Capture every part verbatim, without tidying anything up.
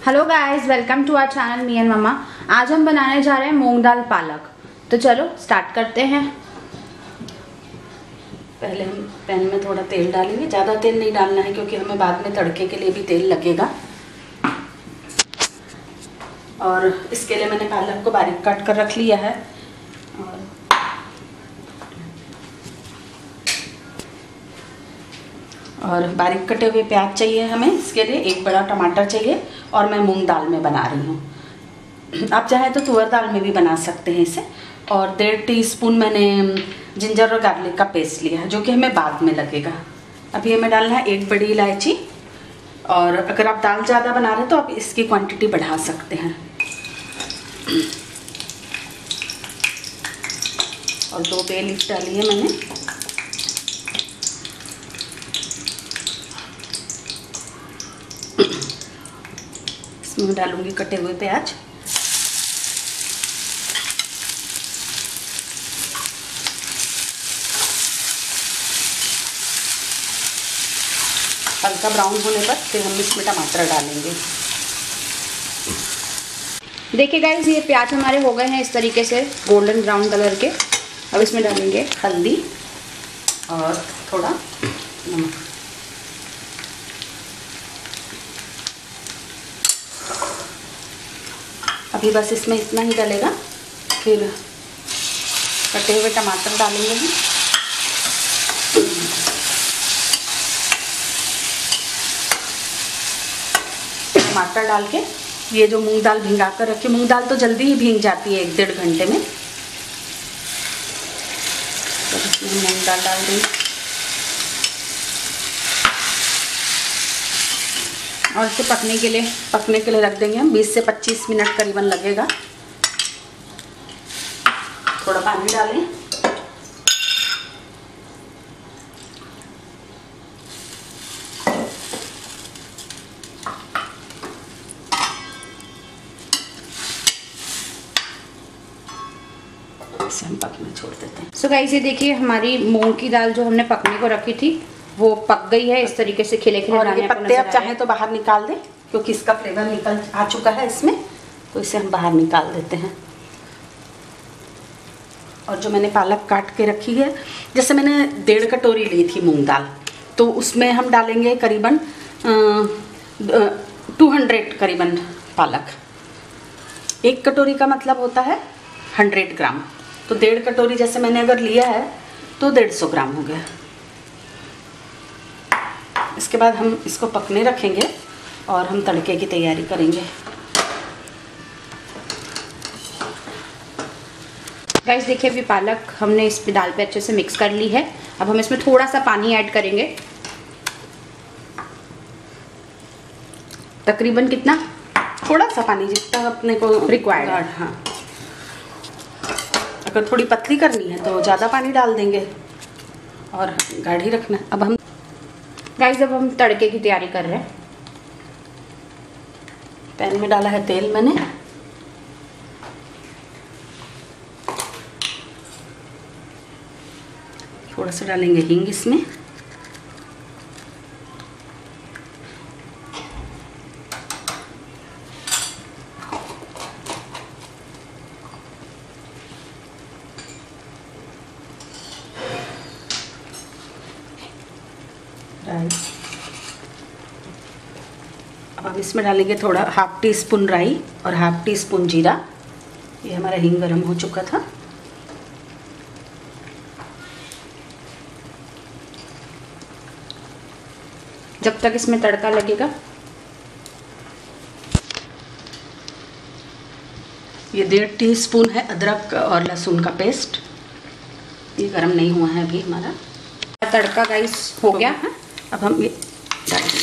Hello guys, welcome to our channel me and mamma. आज हम बनाने जा रहे हैं मूंग दाल पालक। तो चलो स्टार्ट करते हैं। पहले हम पैन में थोड़ा तेल डालेंगे। ज़्यादा तेल नहीं डालना है क्योंकि हमें बाद में तड़के के लिए भी तेल लगेगा। और इसके लिए मैंने पालक को बारीक काट कर रख लिया है। और और बारीक कटे हुए प्याज चाहिए हमें। इसके लिए एक बड़ा टमाटर चाहिए। और मैं मूंग दाल में बना रही हूँ। आप चाहे तो तुअर दाल में भी बना सकते हैं इसे। और डेढ़ टी स्पून मैंने जिंजर और गार्लिक का पेस्ट लिया है, जो कि हमें बाद में लगेगा। अभी हमें डालना है एक बड़ी इलायची। और अगर आप दाल ज़्यादा बना रहे हैं तो आप इसकी क्वांटिटी बढ़ा सकते हैं। और दो बे लीफ डाली है मैंने। इसमें डालूंगी कटे हुए प्याज। हल्का ब्राउन होने पर फिर हम इसमें टमाटर डालेंगे। देखिए गाइस, ये प्याज हमारे हो गए हैं इस तरीके से गोल्डन ब्राउन कलर के। अब इसमें डालेंगे हल्दी और थोड़ा नमक। अभी बस इसमें इतना ही डलेगा। फिर कटे हुए टमाटर डालेंगे हम। टमाटर डाल के ये जो मूंग दाल भिंगा कर रखी, मूंग दाल तो जल्दी ही भीग जाती है एक डेढ़ घंटे में। तो इसमें मूंग दाल डाल देंगे। और इसे पकने के लिए पकने के लिए रख देंगे हम। बीस से पच्चीस मिनट करीबन लगेगा। थोड़ा पानी डालें। इसे हम पकने छोड़ देते हैं। सो गाइस, ये देखिए हमारी मूंग की दाल जो हमने पकने को रखी थी वो पक गई है। इस तरीके से खिले खिले और ये पत्ते आप चाहें तो बाहर निकाल दें, क्योंकि इसका फ्लेवर निकल आ चुका है इसमें। तो इसे हम बाहर निकाल देते हैं। और जो मैंने पालक काट के रखी है, जैसे मैंने डेढ़ कटोरी ली थी मूंग दाल, तो उसमें हम डालेंगे करीबन टू हंड्रेड करीबन पालक। एक कटोरी का मतलब होता है हंड्रेड ग्राम। तो डेढ़ कटोरी जैसे मैंने अगर लिया है तो डेढ़ सौ ग्राम हो गया। इसके बाद हम इसको पकने रखेंगे और हम तड़के की तैयारी करेंगे। गाइस देखिए, अभी पालक हमने इस पे दाल पे अच्छे से मिक्स कर ली है। अब हम इसमें थोड़ा सा पानी ऐड करेंगे। तकरीबन कितना? थोड़ा सा पानी, जितना अपने को रिक्वायर्ड है। हाँ, अगर थोड़ी पतली करनी है तो ज़्यादा पानी डाल देंगे और गाढ़ी रखना। अब हम गाइस अब हम तड़के की तैयारी कर रहे हैं। पैन में डाला है तेल मैंने। थोड़ा सा डालेंगे हींग इसमें। राई। अब हम इसमें डालेंगे थोड़ा हाफ टी स्पून राई और हाफ टी स्पून जीरा। ये हमारा हींग गरम हो चुका था। जब तक इसमें तड़का लगेगा, ये डेढ़ टी स्पून है अदरक और लहसुन का पेस्ट। ये गरम नहीं हुआ है अभी हमारा तड़का। गाइस हो गया है। अब हम ये डाल देंगे।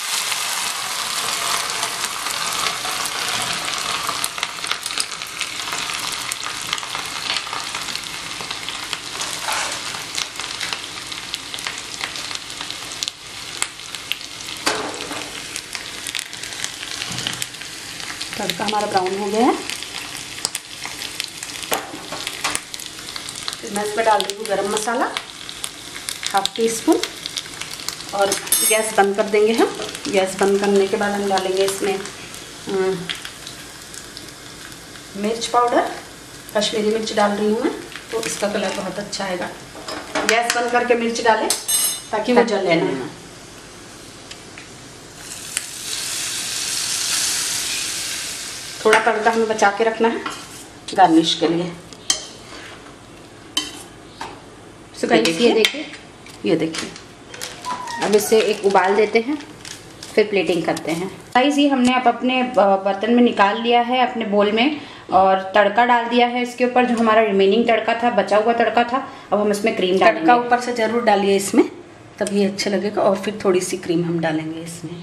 तड़का हमारा ब्राउन हो गया है। फिर मैं इसमें डाल दूँगी garam masala half teaspoon. और गैस बंद कर देंगे हम। गैस बंद करने के बाद हम डालेंगे इसमें मिर्च पाउडर, कश्मीरी मिर्च डाल रही हूँ मैं, तो इसका कलर बहुत अच्छा आएगा। गैस बंद करके मिर्च डालें ताकि वो जले ना। थोड़ा तड़का हमें बचा के रखना है गार्निश के लिए। सो गाइस ये देखिए, ये देखिए, अब इसे एक उबाल देते हैं, फिर प्लेटिंग करते हैं। गाइस ये हमने अब अपने बर्तन में निकाल लिया है, अपने बोल में, और तड़का डाल दिया है इसके ऊपर। जो हमारा रिमेनिंग तड़का था, बचा हुआ तड़का था, अब हम इसमें क्रीम डालेंगे। तड़का ऊपर से जरूर डालिए इसमें, तभी अच्छा लगेगा। और फिर थोड़ी सी क्रीम हम डालेंगे इसमें।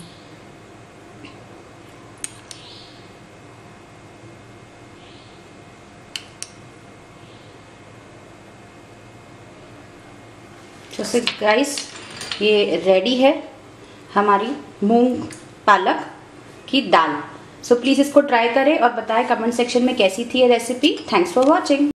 तो गाइस ये रेडी है हमारी मूंग पालक की दाल। सो प्लीज़ इसको ट्राई करें और बताएं कमेंट सेक्शन में कैसी थी ये रेसिपी। Thanks for watching.